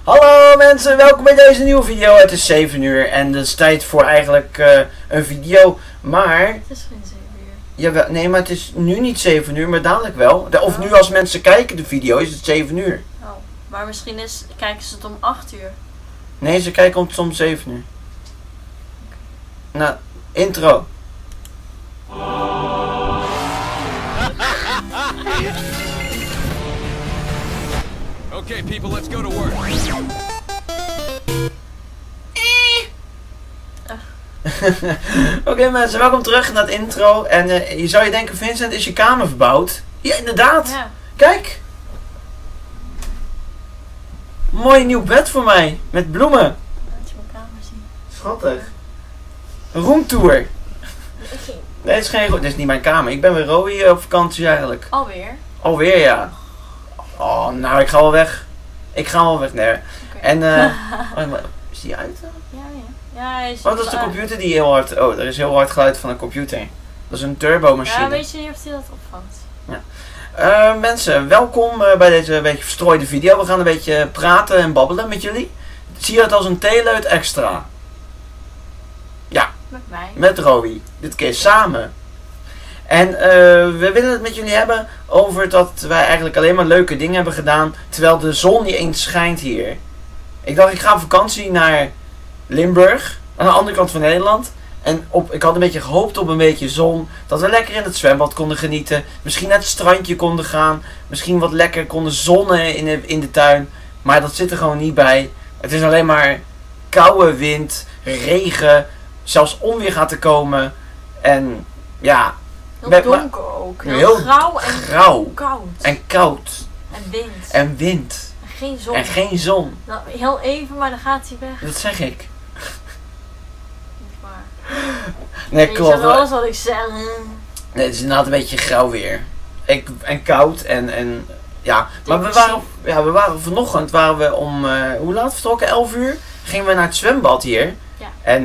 Hallo mensen, welkom bij deze nieuwe video. Het is 7 uur en het is tijd voor eigenlijk een video, maar... Het is geen 7 uur. Jawel, nee, maar het is nu niet 7 uur, maar dadelijk wel. Of nu als mensen kijken de video is het 7 uur. Oh, maar misschien kijken ze het om 8 uur. Nee, ze kijken om 7 uur. Nou, intro. Okay, people, let's go to work. Oké mensen, welkom terug naar het intro. En je zou je denken, Vincent, is je kamer verbouwd? Ja, inderdaad. Ja. Kijk. Mooi nieuw bed voor mij, met bloemen. Laat je mijn kamer zien. Schattig. Een roomtour. Nee, het is geen dit is niet mijn kamer. Ik ben weer Roy op vakantie eigenlijk. Alweer? Alweer, ja. Oh, nou, ik ga wel weg. Ik ga wel weg, nee. Okay. En, oh, maar, is die uit? Ja, hij is Oh, dat is de computer die heel hard... Oh, er is heel hard geluid van een computer. Dat is een turbomachine. Ja, weet je niet of hij dat opvangt. Mensen, welkom bij deze beetje verstrooide video. We gaan een beetje praten en babbelen met jullie. Zie je het als een theeluid extra? Ja, Met mij. met Roy. Dit keer samen. En we willen het met jullie hebben over dat wij eigenlijk alleen maar leuke dingen hebben gedaan, terwijl de zon niet eens schijnt hier. Ik dacht, ik ga op vakantie naar Limburg, aan de andere kant van Nederland. En ik had een beetje gehoopt op een beetje zon, dat we lekker in het zwembad konden genieten. Misschien naar het strandje konden gaan, misschien wat lekker konden zonnen in de tuin. Maar dat zit er gewoon niet bij. Het is alleen maar koude wind, regen, zelfs onweer gaat er komen. En ja... Heel donker ook. Heel grauw en koud. En koud. En wind. En wind. En geen zon. En geen zon. Nou, heel even, maar dan gaat hij weg. Dat zeg ik. Niet waar. Nee, Je klopt. zegt alles wat ik zeg. Nee, het is inderdaad een beetje grauw weer. En koud en ja. Maar we waren vanochtend om, hoe laat vertrokken? 11 uur? Gingen we naar het zwembad hier. Ja. En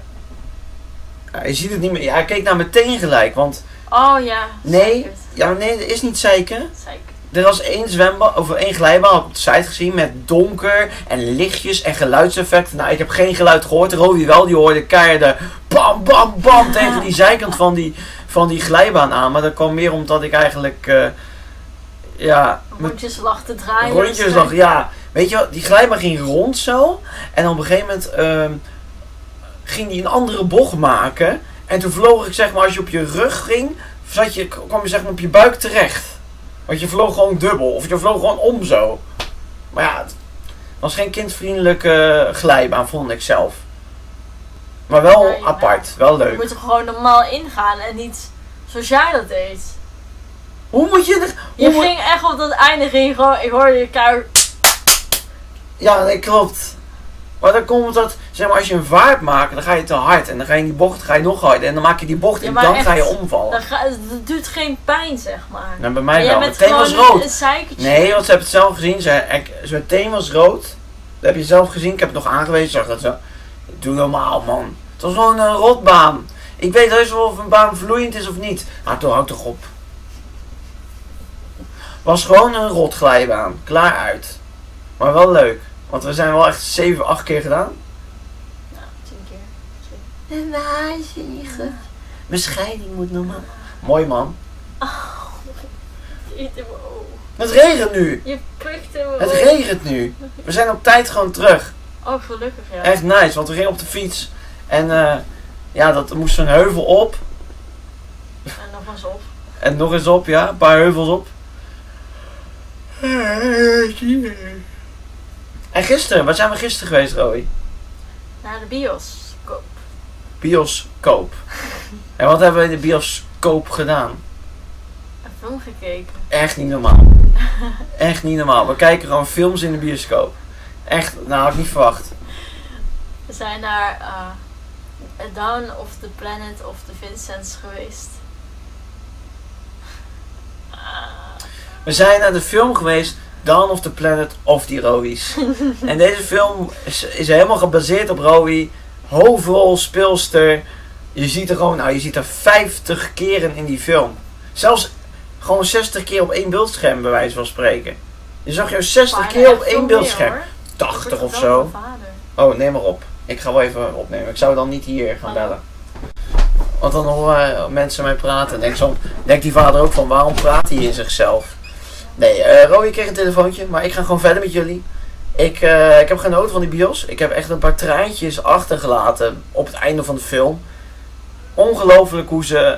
je ziet het niet meer. Ja, hij keek naar meteen gelijk, want... Oh ja. Nee, dat is niet zeiken. Zeker. Er was één zwembad, of één glijbaan, had ik op de site gezien, met donker en lichtjes en geluidseffecten. Nou, ik heb geen geluid gehoord. Roy wel, die hoorde keihard bam, bam, bam tegen die zijkant van die glijbaan aan. Maar dat kwam meer omdat ik eigenlijk, Rondjes lag te draaien. Rondjes lag, ja. Weet je wel, die glijbaan ging rond zo. En op een gegeven moment ging die een andere bocht maken. En toen vloog ik, zeg maar, als je op je rug ging, kwam je zeg maar op je buik terecht. Want je vloog gewoon dubbel. Of je vloog gewoon om zo. Maar ja, het was geen kindvriendelijke glijbaan, vond ik zelf. Maar wel apart. Wel leuk. Je moet er gewoon normaal ingaan en niet zoals jij dat deed. Hoe moet je er... Je ging echt op dat einde, ik hoorde je keihard. Ja, nee, klopt. Maar dan komt dat, zeg maar, als je een vaart maakt, dan ga je te hard. En dan ga je in die bocht nog harder. En dan maak je die bocht en dan ga je omvallen. Dat doet geen pijn, zeg maar. Nou, bij mij wel. Mijn Meteen was rood. Een zeikertje. Nee, want ze hebben het zelf gezien. Zijn teen was rood. Dat heb je zelf gezien. Ik heb het nog aangewezen. Zag dat zo. Doe normaal, man. Het was gewoon een rotbaan. Ik weet heus wel of een baan vloeiend is of niet. Maar toen houd toch op. Was gewoon een rotglijbaan. Klaar uit. Maar wel leuk. Want we zijn wel echt 7, 8 keer gedaan. Nou, 10 keer. En wijzigen. Mijn scheiding moet normaal. Mooi, man. Iets in mijn oog. Het regent nu. Je prikt in mijn Het oog. regent nu. We zijn op tijd gewoon terug. Oh, gelukkig ja. Echt nice, want we gingen op de fiets. En dat moest een heuvel op. En nog eens op. En nog eens op, ja. Een paar heuvels op. En gisteren, waar zijn we gisteren geweest, Roy? Naar de bioscoop. Bioscoop. En wat hebben we in de bioscoop gedaan? Een film gekeken. Echt niet normaal. Echt niet normaal. We kijken gewoon films in de bioscoop. Echt, nou had ik niet verwacht. We zijn naar Dawn of the Planet of the Vincents geweest. We zijn naar de film geweest, Dawn of the Planet of the Rowies. En deze film is helemaal gebaseerd op Rowie. Hoofdrol, speelster. Je ziet er gewoon, je ziet er 50 keren in die film. Zelfs gewoon 60 keer op één beeldscherm, bij wijze van spreken. Je zag jou 60 keer op één beeldscherm. 80 of Wel zo. mijn vader. Oh, neem maar op. Ik ga wel even opnemen. Ik zou dan niet hier gaan bellen. Want dan horen mensen mij praten. Denkt die vader ook van, waarom praat hij in zichzelf? Nee, Roy kreeg een telefoontje, maar ik ga gewoon verder met jullie. Ik heb genoten van die bios. Ik heb echt een paar traantjes achtergelaten op het einde van de film. Ongelooflijk hoe ze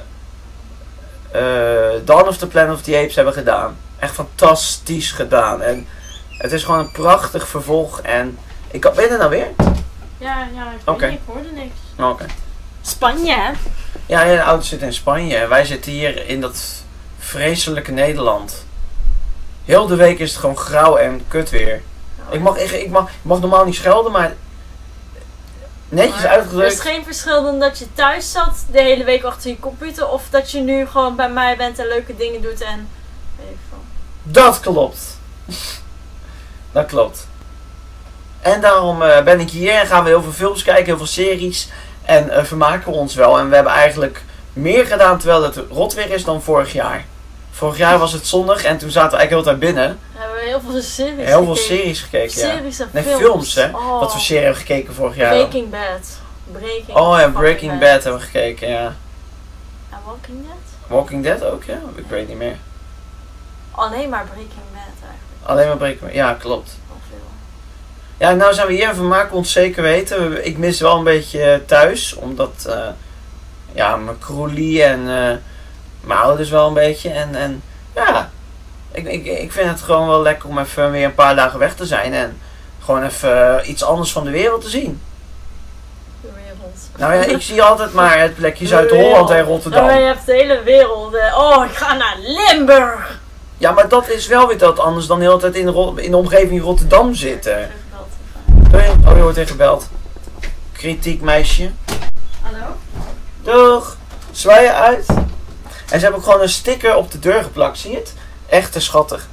Dawn of the Planet of the Apes hebben gedaan. Echt fantastisch gedaan. En het is gewoon een prachtig vervolg. En ben je er nou weer? Ja, ik weet niet, ik hoorde niks. Oké. Spanje, hè? Ja, de auto zit in Spanje. En wij zitten hier in dat vreselijke Nederland. Heel de week is het gewoon grauw en kut weer. Ik mag normaal niet schelden, maar netjes Er uitgedrukt. is geen verschil dan dat je thuis zat de hele week achter je computer. Of dat je nu gewoon bij mij bent en leuke dingen doet en... Weet ik veel. Dat klopt. Dat klopt. En daarom ben ik hier en gaan we heel veel films kijken, heel veel series. En vermaken we ons wel. En we hebben eigenlijk meer gedaan terwijl het rot weer is dan vorig jaar. Vorig jaar was het zonnig en toen zaten we eigenlijk heel de tijd binnen. We hebben heel veel series Heel veel gekeken. series gekeken, ja. Series en Nee, films. films hè. Oh. Wat voor serie hebben we gekeken vorig jaar? Breaking Bad. Oh ja, Breaking Bad hebben we gekeken, ja. En Walking Dead? Walking Dead ook, ja? Ik weet niet meer. Alleen maar Breaking Bad eigenlijk. Alleen maar Breaking Bad, ja, klopt. Wel veel. Ja, nou zijn we hier en we maken ons zeker weten. Ik mis wel een beetje thuis, omdat ja, mijn kroelie en mijn ouders wel een beetje. En ja, ik vind het gewoon wel lekker om even weer een paar dagen weg te zijn en gewoon even iets anders van de wereld te zien. De wereld. Nou ja, ik zie altijd maar het plekje Zuid-Holland en Rotterdam. Ja, maar je hebt de hele wereld. Oh, ik ga naar Limburg! Ja, maar dat is wel weer dat anders dan de hele tijd in de omgeving Rotterdam zitten. Oh, je wordt even gebeld. Kritiek meisje. Hallo? Doeg! Zwaaien uit. En ze hebben ook gewoon een sticker op de deur geplakt, zie je het? Echt te schattig.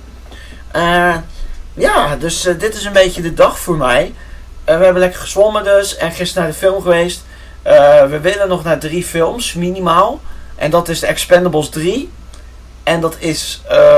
Ja, dus dit is een beetje de dag voor mij. We hebben lekker gezwommen dus en gisteren naar de film geweest. We willen nog naar 3 films, minimaal. En dat is de Expendables 3. En dat is,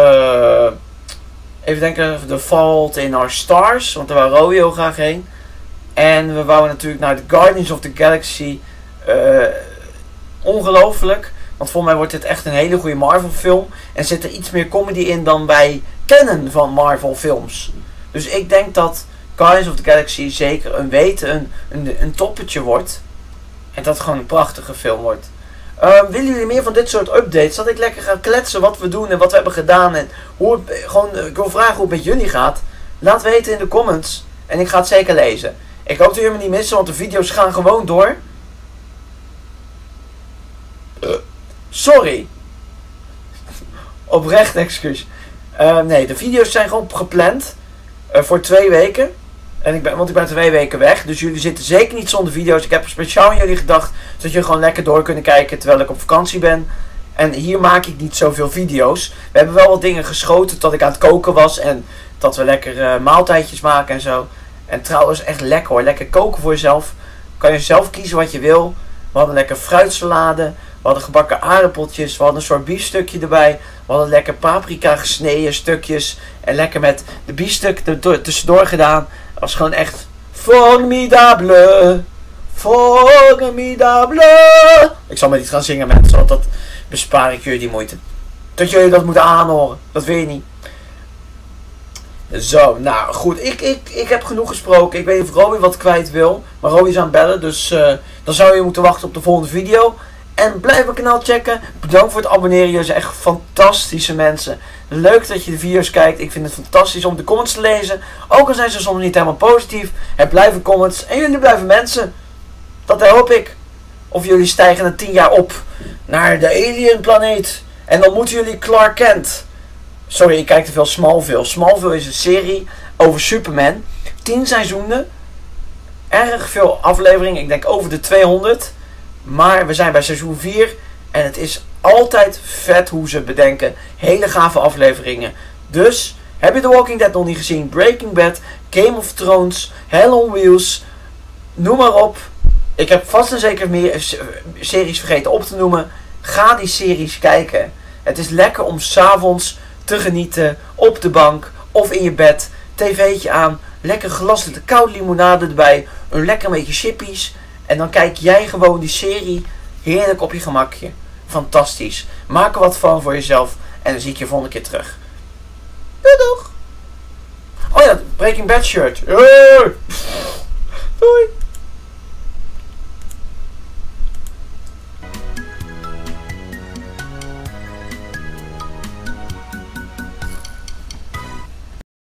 even denken, The Fault in Our Stars. Want daar wou Roy heel graag heen. En we wouden natuurlijk naar The Guardians of the Galaxy. Ongelooflijk. Want voor mij wordt dit echt een hele goede Marvel film. En zit er iets meer comedy in dan wij kennen van Marvel films. Dus ik denk dat Guardians of the Galaxy zeker een toppetje wordt. En dat het gewoon een prachtige film wordt. Willen jullie meer van dit soort updates? Dat ik lekker ga kletsen wat we doen en wat we hebben gedaan. En hoe het, ik wil vragen hoe het met jullie gaat. Laat weten in de comments. En ik ga het zeker lezen. Ik hoop dat jullie me niet missen, want de video's gaan gewoon door. Sorry. Oprecht excuus. Nee, de video's zijn gewoon gepland. Voor 2 weken. Want ik ben 2 weken weg. Dus jullie zitten zeker niet zonder video's. Ik heb speciaal aan jullie gedacht. Zodat jullie gewoon lekker door kunnen kijken terwijl ik op vakantie ben. En hier maak ik niet zoveel video's. We hebben wel wat dingen geschoten tot ik aan het koken was. En dat we lekker maaltijdjes maken en zo. En trouwens echt lekker hoor. Lekker koken voor jezelf. Kan je zelf kiezen wat je wil. We hadden lekker fruitsalade. We hadden gebakken aardappeltjes. We hadden een soort biefstukje erbij. We hadden lekker paprika gesneden stukjes. En lekker met de biefstuk er tussendoor gedaan. Dat was gewoon echt formidable. Formidable. Ik zal maar niet gaan zingen mensen. Want dat bespaar ik jullie die moeite. Dat jullie dat moeten aanhoren. Dat wil je niet. Zo, nou goed. Ik heb genoeg gesproken. Ik weet niet of Robbie wat kwijt wil. Maar Robbie is aan het bellen. Dus dan zou je moeten wachten op de volgende video. En blijf mijn kanaal checken. Bedankt voor het abonneren. Jullie zijn echt fantastische mensen. Leuk dat je de video's kijkt. Ik vind het fantastisch om de comments te lezen. Ook al zijn ze soms niet helemaal positief. Het blijven comments. En jullie blijven mensen. Dat hoop ik. Of jullie stijgen na 10 jaar op. Naar de alien planeet. En dan moeten jullie Clark Kent. Sorry, ik kijk te veel Smallville. Smallville is een serie over Superman. 10 seizoenen. Erg veel afleveringen. Ik denk over de 200. Maar we zijn bij seizoen 4. En het is altijd vet hoe ze bedenken. Hele gave afleveringen. Dus, heb je The Walking Dead nog niet gezien? Breaking Bad, Game of Thrones, Hell on Wheels. Noem maar op. Ik heb vast en zeker meer series vergeten op te noemen. Ga die series kijken. Het is lekker om 's avonds te genieten. Op de bank of in je bed. TV'tje aan. lekker glas koude limonade erbij. Een lekker beetje chippies. En dan kijk jij gewoon die serie heerlijk op je gemakje. Fantastisch. Maak er wat van voor jezelf. En dan zie ik je volgende keer terug. Doei doeg! Oh ja, Breaking Bad shirt.